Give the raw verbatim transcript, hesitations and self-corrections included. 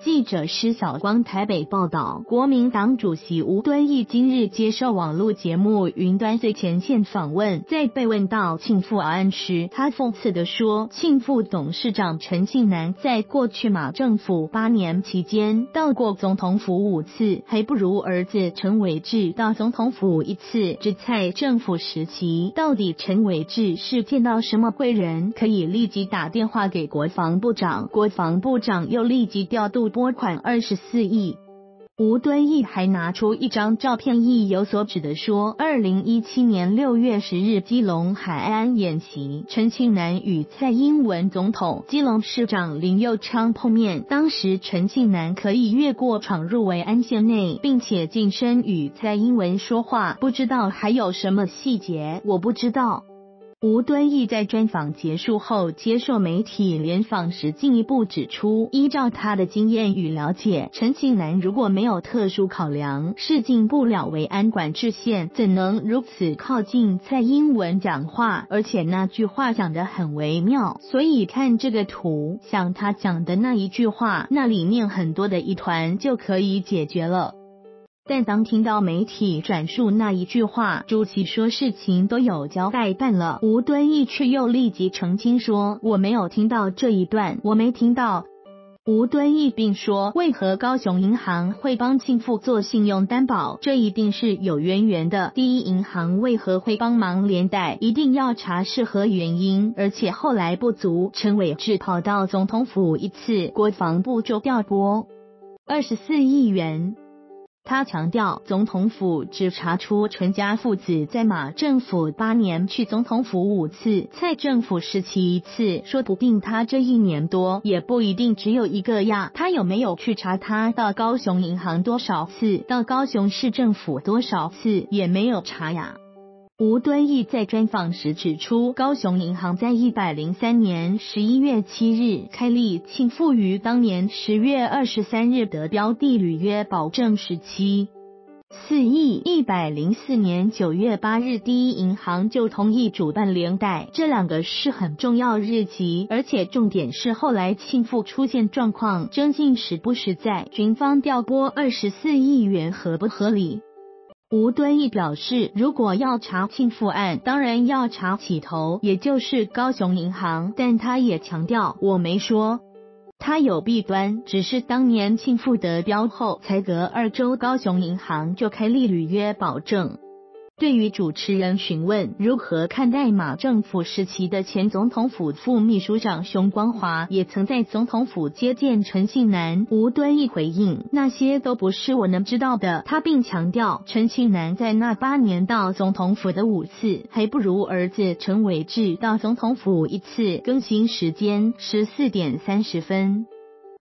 记者施晓光台北报道，国民党主席吴敦义今日接受网络节目《云端最前线》访问，在被问到庆富案时，他讽刺地说，庆富董事长陈信南在过去马政府八年期间到过总统府五次，还不如儿子陈伟志到总统府一次。之蔡政府时期，到底陈伟志是见到什么贵人，可以立即打电话给国防部长，国防部长又立即调度拨款二十四亿。吴敦义还拿出一张照片，意有所指的说，二零一七年六月十日基隆海岸演习，陈庆南与蔡英文总统、基隆市长林右昌碰面，当时陈庆南可以越过闯入维安线内，并且近身与蔡英文说话，不知道还有什么细节，我不知道。吴敦义在专访结束后接受媒体联访时进一步指出，依照他的经验与了解，陈庆南如果没有特殊考量，是进不了维安管制线，怎能如此靠近蔡英文讲话，而且那句话讲得很微妙，所以看这个图，像他讲的那一句话，那里面很多的疑团就可以解决了。但当听到媒体转述那一句话，主席说事情都有交代办了，吴敦义却又立即澄清说，我没有听到这一段，我没听到。吴敦义并说，为何高雄银行会帮庆富做信用担保，这一定是有渊源的。第一银行为何会帮忙连带，一定要查是何原因，而且后来不足，陈伟志跑到总统府一次，国防部就调拨二十四亿元。他强调，总统府只查出陈家父子在马政府八年去总统府五次，蔡政府时期一次，说不定他这一年多也不一定只有一个呀。他有没有去查他到高雄银行多少次，到高雄市政府多少次，也没有查呀。吴敦义在专访时指出，高雄银行在一百零三年十一月七日开立庆富于当年十月二十三日得标的履约保证时期。四亿一百零四年九月八日第一银行就同意主办连带，这两个是很重要日期，而且重点是后来庆富出现状况，究竟实不实在，军方调拨二十四亿元合不合理。吴敦义表示，如果要查庆富案，当然要查起头，也就是高雄银行，但他也强调，我没说他有弊端，只是当年庆富得标后，才隔二周高雄银行就开立履约保证。对于主持人询问如何看待马政府时期的前总统府副秘书长熊光华也曾在总统府接见陈庆南，吴敦义回应，那些都不是我能知道的。他并强调，陈庆南在那八年到总统府的五次，还不如儿子陈伟志到总统府一次，更新时间十四点三十分。